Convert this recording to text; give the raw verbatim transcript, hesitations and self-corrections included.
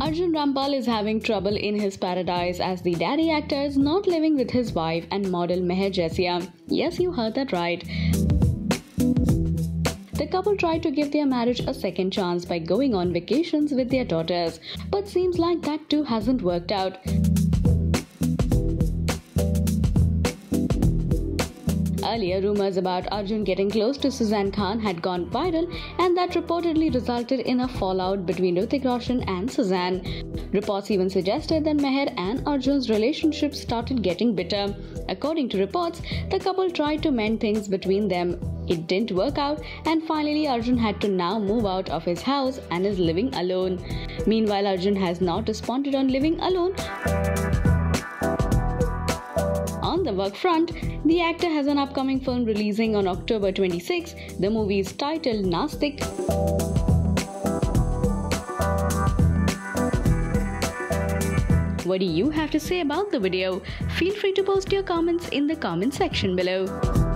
Arjun Rampal is having trouble in his paradise as the daddy actor is not living with his wife and model Mehr Jessia. Yes, you heard that right. The couple tried to give their marriage a second chance by going on vacations with their daughters, but seems like that too hasn't worked out. Earlier, rumors about Arjun getting close to Suzanne Khan had gone viral, and that reportedly resulted in a fallout between Hrithik Roshan and Suzanne. Reports even suggested that Mehr and Arjun's relationship started getting bitter. According to reports, the couple tried to mend things between them. It didn't work out, and finally Arjun had to now move out of his house and is living alone. Meanwhile, Arjun has not responded on living alone. On the work front, the actor has an upcoming film releasing on October twenty-sixth. The movie is titled Nastik. What do you have to say about the video? Feel free to post your comments in the comment section below.